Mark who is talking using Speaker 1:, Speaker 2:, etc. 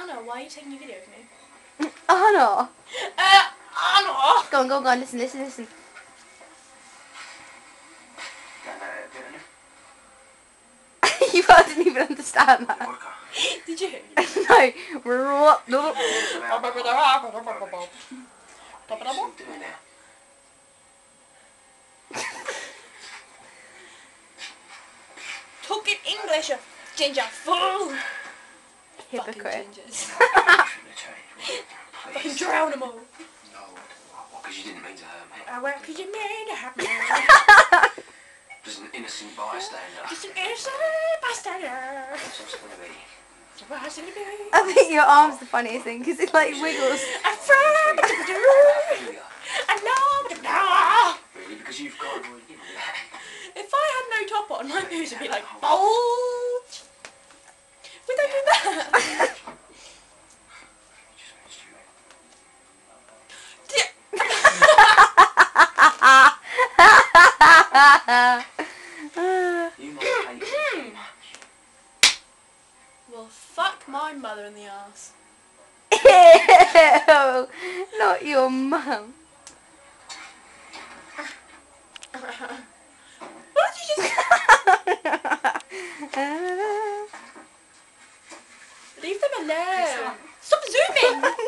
Speaker 1: Anna, why are you taking your video of me?
Speaker 2: Anna!
Speaker 1: Anna!
Speaker 2: Go on, go on, go on, listen, listen, listen. You didn't even understand that.
Speaker 1: Did you?
Speaker 2: No.
Speaker 1: Talk in English, you ginger fool!
Speaker 2: Hypocrite.
Speaker 1: Fucking gingers. Fucking drown them all.
Speaker 3: No, because you didn't mean to hurt me.
Speaker 1: Well, because you made it happen.
Speaker 3: Just an innocent bystander.
Speaker 1: Just an innocent bystander.
Speaker 3: What's it gonna be?
Speaker 1: What's it gonna be?
Speaker 2: I think your arm's the funniest thing because it like wiggles.
Speaker 1: A friend. I know.
Speaker 3: Really? Because you've got to, you know that.
Speaker 1: If I had no top on, my boobs would be like bulge. Would they do that?
Speaker 3: You must hate me so much.
Speaker 1: Well, fuck my mother in the ass.
Speaker 2: Ew, not your mum.
Speaker 1: What did you just... Leave them alone. Stop zooming.